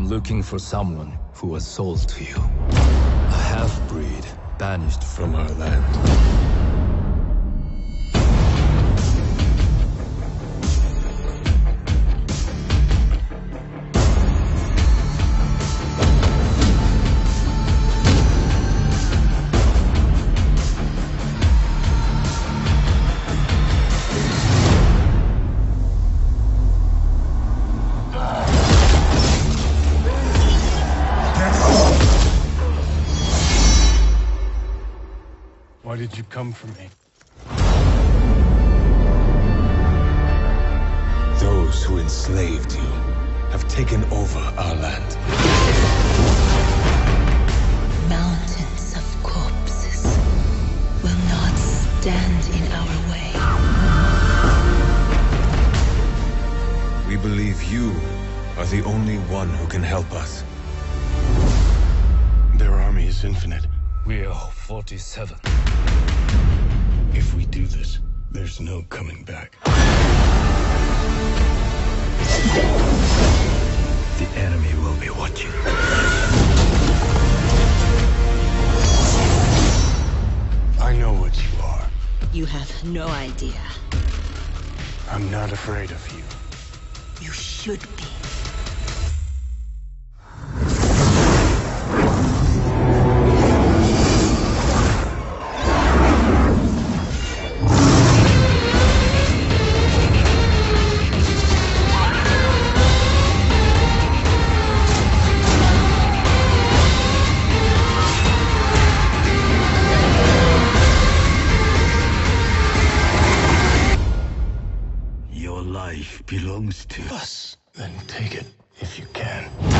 looking for someone who was sold to you. A half-breed banished from our land. Why did you come for me? Those who enslaved you have taken over our land. Mountains of corpses will not stand in our way. We believe you are the only one who can help us. Their army is infinite. We are 47. If we do this, there's no coming back. The enemy will be watching. I know what you are. You have no idea. I'm not afraid of you. You should be. Your life belongs to us. Then take it if you can.